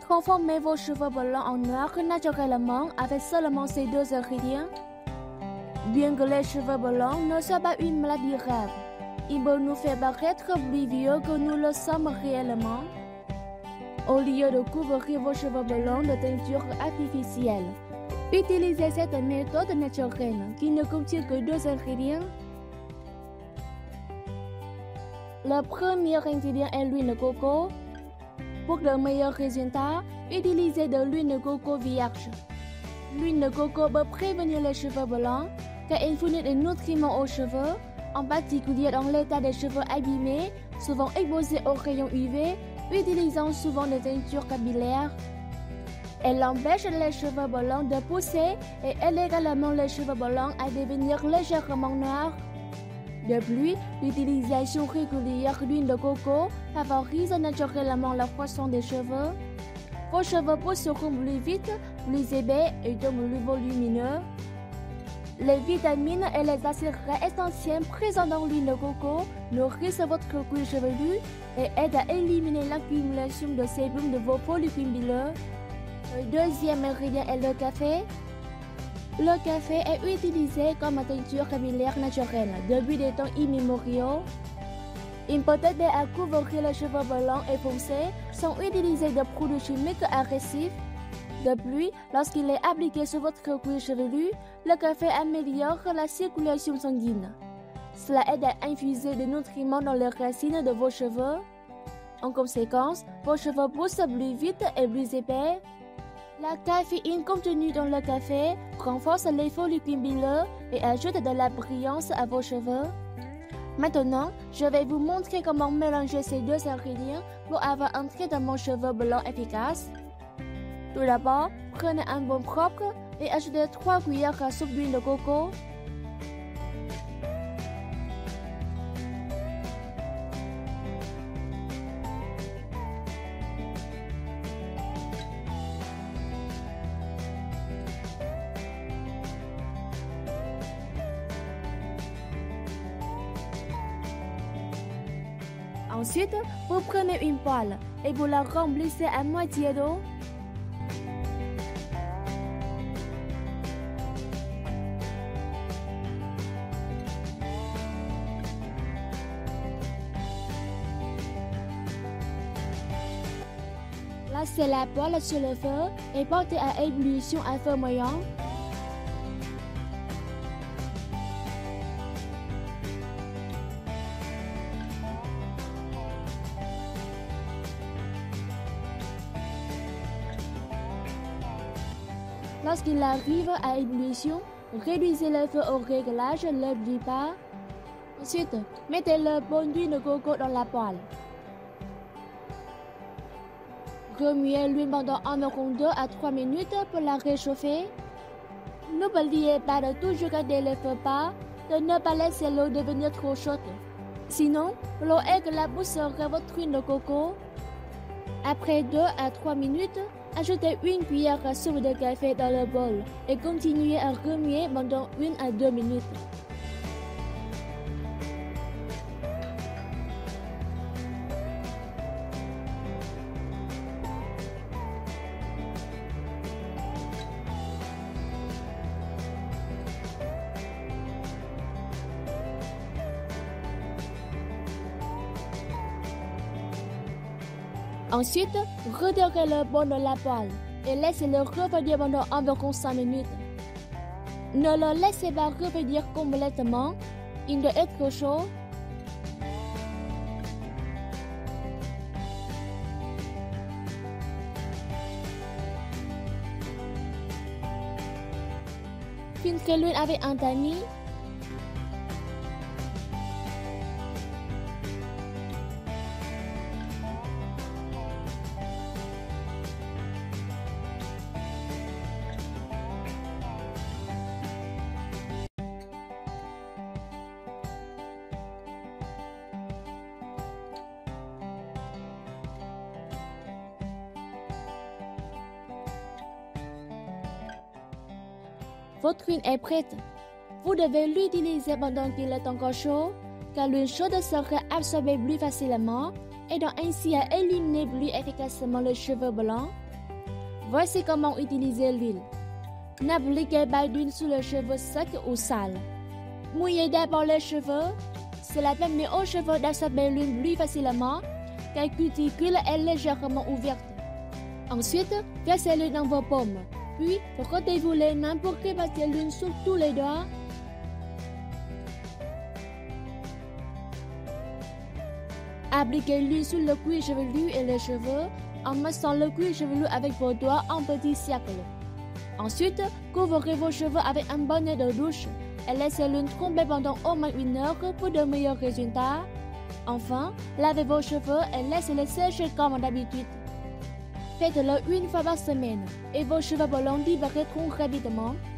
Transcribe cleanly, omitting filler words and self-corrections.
Transformez vos cheveux blancs en noir naturellement avec seulement ces deux ingrédients. Bien que les cheveux blancs ne soient pas une maladie grave, ils peuvent nous faire paraître plus vieux que nous le sommes réellement. Au lieu de couvrir vos cheveux blancs de teinture artificielle, utilisez cette méthode naturelle qui ne contient que deux ingrédients. Le premier ingrédient est l'huile de coco. Pour de meilleurs résultats, utilisez de l'huile de coco vierge. L'huile de coco peut prévenir les cheveux blancs car elle fournit des nutriments aux cheveux, en particulier dans l'état des cheveux abîmés, souvent exposés aux rayons UV, utilisant souvent des teintures capillaires. Elle empêche les cheveux blancs de pousser et aide également les cheveux blancs à devenir légèrement noirs. De plus, l'utilisation régulière d'huile de coco favorise naturellement la croissance des cheveux. Vos cheveux pousseront plus vite, plus épais et donc plus volumineux. Les vitamines et les acides gras essentiels présents dans l'huile de coco nourrissent votre cuir chevelu et aident à éliminer l'accumulation de sébum de vos follicules pileux. Le deuxième ingrédient est le café. Le café est utilisé comme teinture capillaire naturelle depuis des temps immémoriaux. Il peut aider à couvrir les cheveux blancs et foncés sans utiliser de produits chimiques agressifs. De plus, lorsqu'il est appliqué sur votre cuir chevelu, le café améliore la circulation sanguine. Cela aide à infuser des nutriments dans les racines de vos cheveux. En conséquence, vos cheveux poussent plus vite et plus épais. La caféine contenue dans le café renforce les follicules pileux et ajoute de la brillance à vos cheveux. Maintenant, je vais vous montrer comment mélanger ces deux ingrédients pour avoir un traitement cheveux blancs efficace. Tout d'abord, prenez un bol propre et ajoutez 3 cuillères à soupe d'huile de coco. Ensuite, vous prenez une poêle et vous la remplissez à moitié d'eau. Placez la poêle sur le feu et portez à ébullition à feu moyen. Lorsqu'il arrive à ébullition, réduisez le feu au réglage le plus bas. Ensuite, mettez le bol d'huile de coco dans la poêle. Remuez l'huile pendant environ 2 à 3 minutes pour la réchauffer. N'oubliez pas de toujours garder le feu bas, de ne pas laisser l'eau devenir trop chaude. Sinon, l'eau éclabousserait votre huile de coco. Après 2 à 3 minutes, ajoutez une cuillère à soupe de café dans le bol et continuez à remuer pendant 1 à 2 minutes. Ensuite, retirez le bol de la poêle et laissez-le refroidir pendant environ 5 minutes. Ne le laissez pas refroidir complètement, il doit être chaud. Filtrez l'huile avec un tamis. Votre huile est prête. Vous devez l'utiliser pendant qu'il est encore chaud, car l'huile chaude sera absorbée plus facilement, aidant ainsi à éliminer plus efficacement les cheveux blancs. Voici comment utiliser l'huile. N'appliquez pas d'huile sur les cheveux secs ou sales. Mouillez d'abord les cheveux. Cela permet aux cheveux d'absorber l'huile plus facilement, car la cuticule est légèrement ouverte. Ensuite, versez l'huile dans vos paumes. Puis, frottez-vous les mains pour répartir l'huile sur tous les doigts. Appliquez l'huile sur le cuir chevelu et les cheveux en massant le cuir chevelu avec vos doigts en petits cercles. Ensuite, couvrez vos cheveux avec un bonnet de douche et laissez l'huile tremper pendant au moins 1 heure pour de meilleurs résultats. Enfin, lavez vos cheveux et laissez-les sécher comme d'habitude. Faites-le 1 fois par semaine et vos cheveux blonds disparaîtront rapidement.